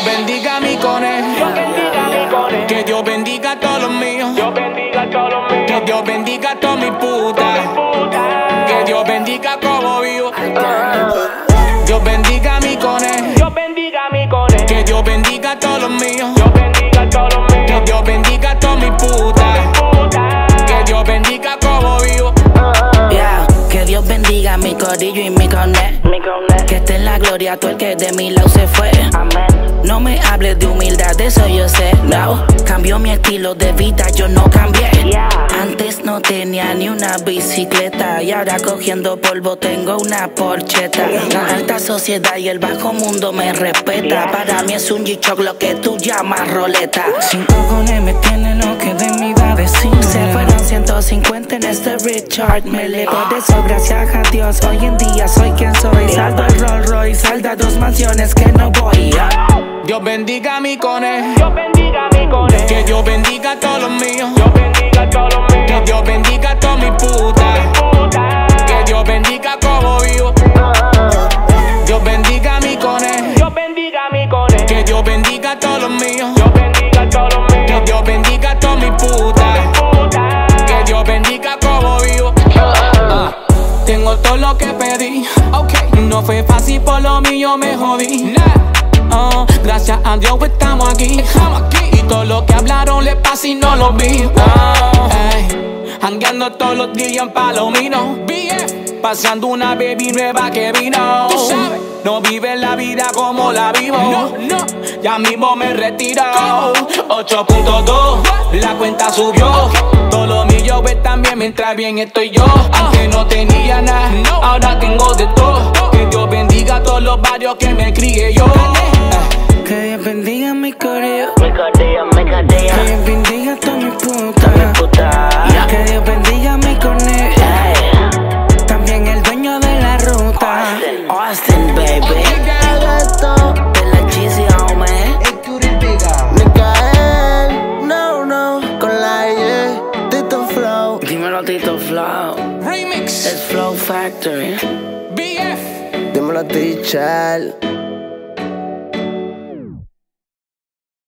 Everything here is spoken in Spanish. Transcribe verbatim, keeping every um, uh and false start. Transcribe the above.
Dios bendiga mi cone. Que Dios bendiga a todos los míos. Que Dios bendiga a todos mis putas. Que Dios bendiga como vivo. Dios bendiga mi cone. Que Dios bendiga a todos los míos. Que Dios bendiga a todos mis putas. Que Dios bendiga como vivo. Yeah, que Dios bendiga mi corillo y mi cone. Que esté en la gloria todo el que de mi lado se fue. No me hables de humildad, de eso yo sé. No, cambió mi estilo de vida, yo no cambié. Antes no tenía ni una bicicleta y ahora cogiendo polvo tengo una porcheta. La alta sociedad y el bajo mundo me respeta. Para mí es un G-Shock lo que tú llamas roleta. Cinco cojones me tienen lo que de mí va a decir. Se fueron ciento cincuenta en este Richard. Me le por eso gracias a Dios hoy en día soy quien soy. Saldo el Rolls Royce, salda dos mansiones que no voy a. Dios bendiga mi cone. Que Dios bendiga a todos los míos. Que Dios bendiga a todos mis putas. Que Dios bendiga como vivo. Dios bendiga mi cone. Que Dios bendiga a todos los míos. Que Dios bendiga a todos mis putas. Que Dios bendiga como vivo. uh, Tengo todo lo que pedí. Okay. No fue fácil, por lo mío me jodí. Nah. Uh, gracias a Dios pues estamos aquí. Y todo lo que hablaron le pasa y no lo vi. uh, ey, Jangueando todos los días en Palomino. Paseando una baby nueva que vino. No vive la vida como la vivo. No, no. Ya mismo me retiro. ocho punto dos, la cuenta subió. Todo lo mío pues también mientras bien estoy yo. Antes no tenía nada, ahora tengo de todo. Que Dios bendiga a todos los barrios que me crié yo. Que Dios bendiga mi corillo. Mi corillo, mi corillo. Que Dios bendiga a todas mis putas. Que Dios bendiga mi cone. También el dueño de la ruta. Austin, Austin, baby. De la cheesy homie. Micael, no, no, con la E, Tito Flow. Dímelo Tito Flow. Remix. Es Flow Factory. B F. Dímelo, teacher.